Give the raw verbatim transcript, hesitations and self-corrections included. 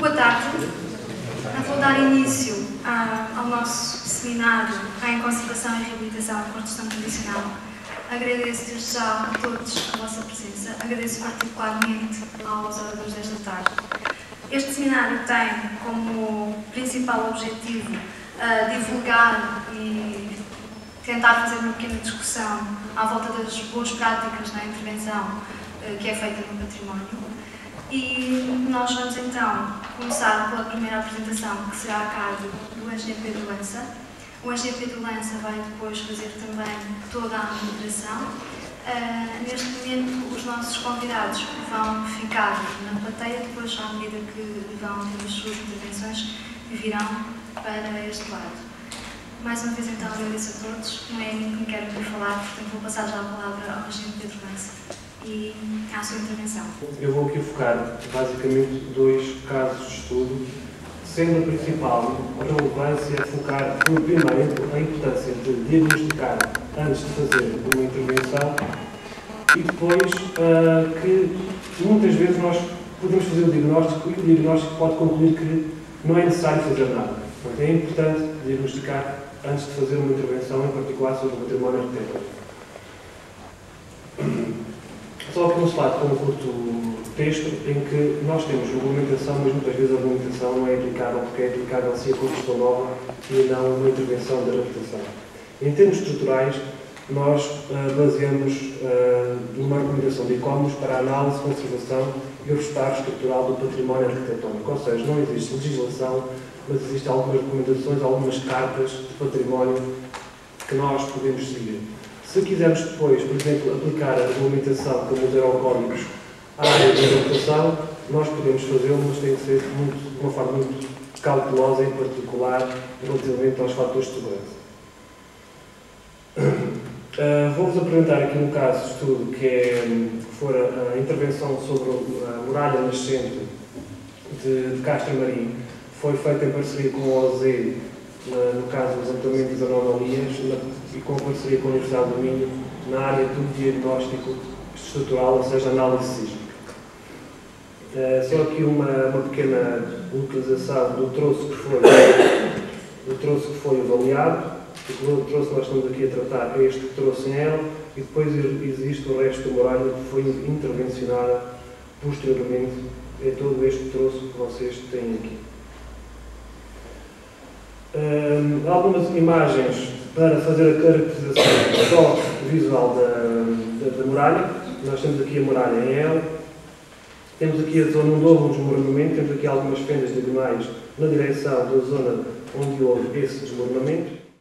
Boa tarde. Vou dar início a, ao nosso seminário em Conservação e Reabilitação e Construção Tradicional. Agradeço desde já a todos a vossa presença. Agradeço particularmente aos oradores desta tarde. Este seminário tem como principal objetivo uh, divulgar e tentar fazer uma pequena discussão à volta das boas práticas na intervenção uh, que é feita no património. E nós vamos então começar pela primeira apresentação, que será a cargo do engenheiro Pedro Lança. O engenheiro Pedro Lança vai depois fazer também toda a moderação. Uh, neste momento, os nossos convidados vão ficar na plateia, depois, à medida que vão ter as suas intervenções, virão para este lado. Mais uma vez, então, agradeço a todos. Não é a mim que me quero vir falar, portanto, vou passar já a palavra ao engenheiro Pedro Lança e à sua intervenção. Eu vou aqui focar, basicamente, dois casos de estudo, sendo a principal relevância focar, primeiro, a importância de diagnosticar antes de fazer uma intervenção e depois uh, que muitas vezes nós podemos fazer o diagnóstico e o diagnóstico pode concluir que não é necessário fazer nada. Portanto, é importante diagnosticar antes de fazer uma intervenção, em particular sobre o património arquitetônico. Só aqui um slide com um curto texto em que nós temos regulamentação, mas muitas vezes a regulamentação não é aplicável porque é aplicável se a construção nova e não uma intervenção da reabilitação. Em termos estruturais, nós uh, baseamos uh, numa recomendação de ICOMOS para a análise, conservação e o restauro estrutural do património arquitetônico. Ou seja, não existe legislação, mas existem algumas recomendações, algumas cartas de património que nós podemos seguir. Se quisermos depois, por exemplo, aplicar a regulamentação como os eurocódigos à área de adaptação, nós podemos fazê-lo, mas tem que ser muito, de uma forma muito cautelosa, em particular, relativamente aos fatores de segurança. Uh, Vou-vos apresentar aqui um caso de estudo que, é, que for a, a intervenção sobre a muralha nascente de, de Castro Marim. Foi feita em parceria com o O Z, no caso dos apontamentos das anomalias, e com parceria com a Universidade do Minho, na área do diagnóstico estrutural, ou seja, análise sísmica. Uh, só aqui uma, uma pequena localização do troço que foi, do troço que foi avaliado. O troço que nós estamos aqui a tratar é este troço em L, e depois existe o resto da muralha que foi intervencionada posteriormente. É todo este troço que vocês têm aqui. Um, algumas imagens para fazer a caracterização só visual da, da, da muralha. Nós temos aqui a muralha em L, temos aqui a zona onde houve um desmoronamento, temos aqui algumas fendas diagonais na direção da zona onde houve esse desmoronamento.